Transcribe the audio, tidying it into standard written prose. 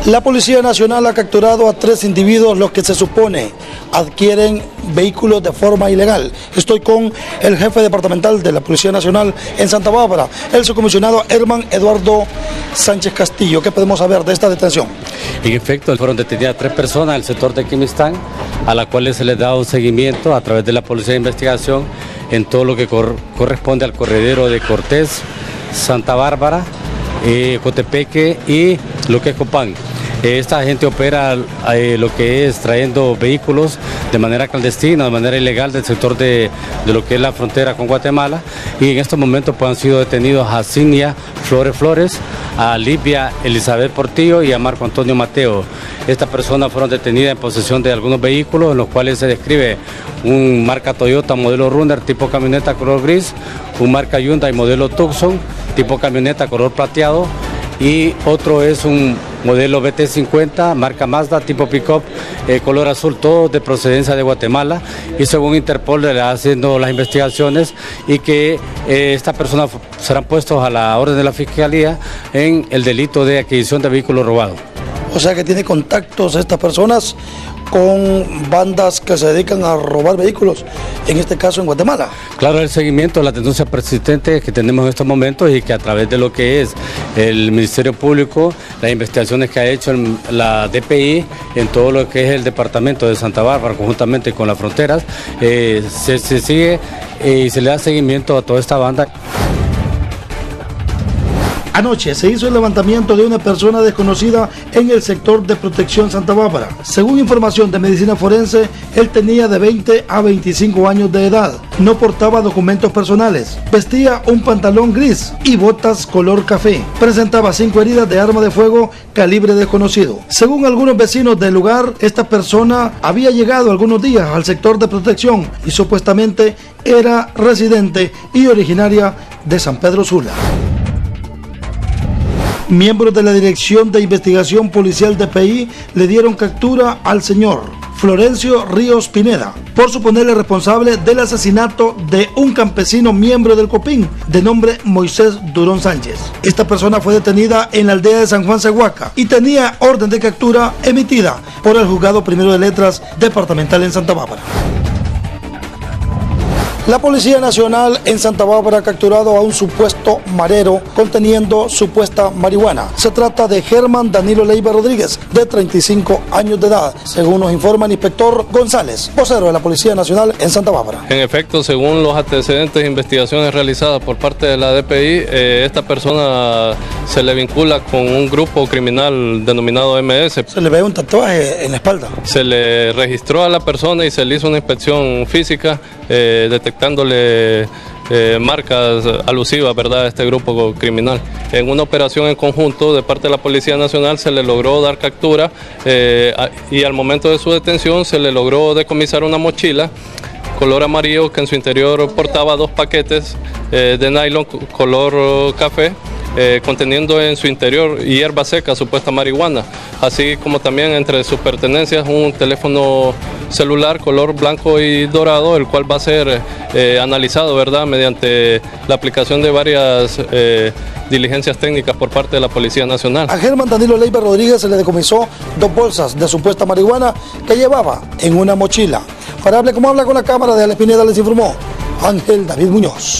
La Policía Nacional ha capturado a 3 individuos los que se supone adquieren vehículos de forma ilegal. Estoy con el jefe departamental de la Policía Nacional en Santa Bárbara, el subcomisionado Herman Eduardo Sánchez Castillo. ¿Qué podemos saber de esta detención? En efecto, fueron detenidas 3 personas del sector de Quimistán, a las cuales se les da un seguimiento a través de la Policía de Investigación en todo lo que corresponde al corredero de Cortés, Santa Bárbara, Cotepeque y lo que es Copán. Esta gente opera lo que es trayendo vehículos de manera clandestina, de manera ilegal del sector de lo que es la frontera con Guatemala, y en estos momentos pues, han sido detenidos a Cinia Flores, a Livia Elizabeth Portillo y a Marco Antonio Mateo. Estas personas fueron detenidas en posesión de algunos vehículos en los cuales se describe un marca Toyota modelo Runner tipo camioneta color gris, un marca Hyundai modelo Tucson tipo camioneta color plateado, y otro es un modelo BT50, marca Mazda, tipo pick-up, color azul, todo de procedencia de Guatemala, y según Interpol le está haciendo las investigaciones y que estas personas serán puestos a la orden de la Fiscalía en el delito de adquisición de vehículos robados. O sea que tiene contactos estas personas con bandas que se dedican a robar vehículos, en este caso en Guatemala. Claro, el seguimiento de la denuncia persistente que tenemos en estos momentos y que a través de lo que es el Ministerio Público, las investigaciones que ha hecho la DPI en todo lo que es el departamento de Santa Bárbara, conjuntamente con las fronteras, se sigue y se le da seguimiento a toda esta banda. Anoche se hizo el levantamiento de una persona desconocida en el sector de Protección Santa Bárbara. Según información de medicina forense, él tenía de 20 a 25 años de edad. No portaba documentos personales. Vestía un pantalón gris y botas color café. Presentaba 5 heridas de arma de fuego calibre desconocido. Según algunos vecinos del lugar, esta persona había llegado algunos días al sector de Protección y supuestamente era residente y originaria de San Pedro Sula. Miembros de la Dirección de Investigación Policial DPI le dieron captura al señor Florencio Ríos Pineda por suponerle responsable del asesinato de un campesino miembro del Copín de nombre Moisés Durón Sánchez. Esta persona fue detenida en la aldea de San Juan Cehuaca y tenía orden de captura emitida por el Juzgado Primero de Letras Departamental en Santa Bárbara. La Policía Nacional en Santa Bárbara ha capturado a un supuesto marero conteniendo supuesta marihuana. Se trata de Germán Danilo Leiva Rodríguez, de 35 años de edad, según nos informa el inspector González, vocero de la Policía Nacional en Santa Bárbara. En efecto, según los antecedentes e investigaciones realizadas por parte de la DPI, esta persona se le vincula con un grupo criminal denominado MS. Se le ve un tatuaje en la espalda. Se le registró a la persona y se le hizo una inspección física, detectándole marcas alusivas, ¿verdad?, a este grupo criminal. En una operación en conjunto de parte de la Policía Nacional se le logró dar captura y al momento de su detención se le logró decomisar una mochila color amarillo que en su interior portaba 2 paquetes de nylon color café, conteniendo en su interior hierba seca, supuesta marihuana, así como también entre sus pertenencias un teléfono celular color blanco y dorado, el cual va a ser analizado, ¿verdad?, mediante la aplicación de varias diligencias técnicas por parte de la Policía Nacional. A Germán Danilo Leiva Rodríguez se le decomisó 2 bolsas de supuesta marihuana que llevaba en una mochila. Para hablar como habla con la cámara de Alex Pineda, les informó Ángel David Muñoz.